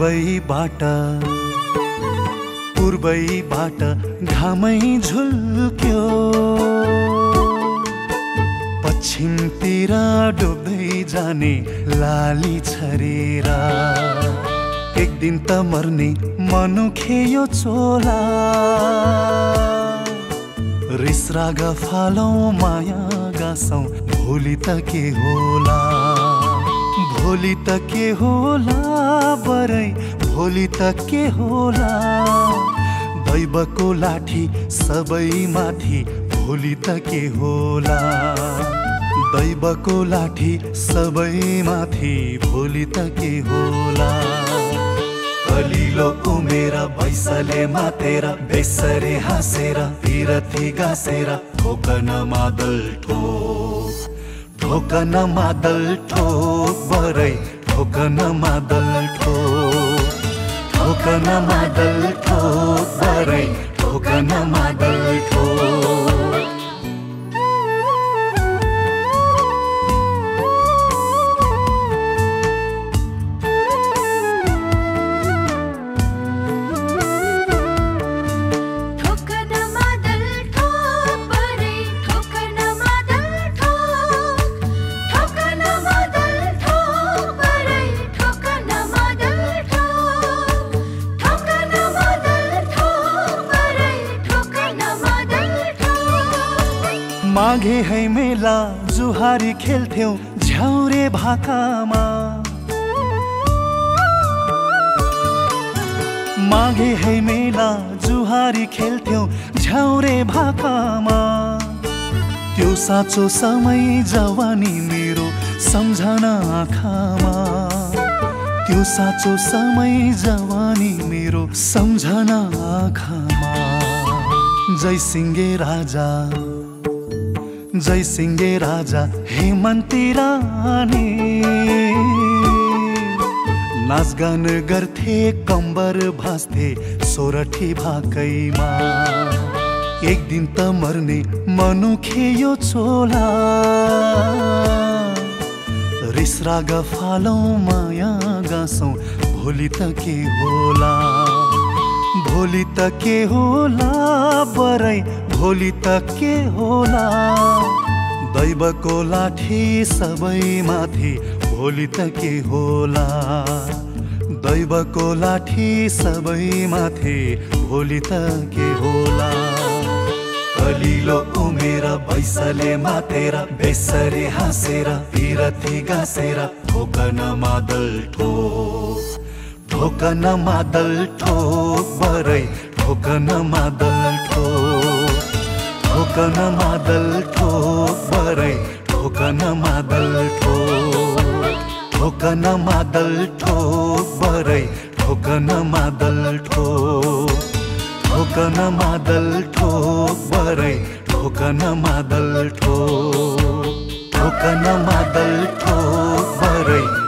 पूर्वैबाट घामै झुल्क्यो, पश्चिमतिर डुब्दै जाने लाली छरेर। एक दिन त मर्ने मनुखे यो चोला, रिस राग फालौं माया गाँसौं, भोलि त के होला, भोलि त के होला बरै, भोलि त के होला। दैवको लाठी सबै माथि, भोलि त के होला, दैवको लाठी सबै माथि, भोलि त के होला। कलिलो उमेर भैसले मातेर, बेसरे हाँसेर पिरथी गाँसेर, ठोकन मादल ठोक, ठोकन मादल ठोक बरै, ठोकन मादल ठोक, ठोकन मादल ठोक बरै, ठोकन मादल ठोक। माघे है मेला जुहारी खेल्थ्यौं झ्याउरे भाकामा, माघे है मेला जुहारी खेल्थ्यौं झ्याउरे भाकामा। त्यो साँचो समय जवानी मेरो सम्झना आँखामा, त्यो साँचो समय जवानी मेरो सम्झना आँखामा। जयसिंहे राजा, जयसिंहे राजा हेमन्ती रानी, नाचगान गर्थे कम्बर भाँच्थे सोरठी भाकैमा। एक दिन त मर्ने मनुखे यो चोला, रिस राग फालौं माया गाँसौं, भोलि त के होला, भोलि त के होला बरै, भोलि त के होला। दैवको लाठी सबै माथि, भोलि त के होला, दैवको लाठी सबै माथि, भोलि त के होला। कलिलो उमेर भैसले मातेर, बेसरे हाँसेर पिरथी गाँसेर, ठोकन मादल ठोक, ठोकन मादल ठोक बरै, ठोकन मादल ठोक, ठोकन मादल ठोक बरै, ठोकन मादल ठोक, ठोकन मादल ठोक बरै, ठोकन मादल ठोक, ठोकन मादल ठोक बरै, ठोकन मादल ठोक, ठोकन मादल ठोक बरै।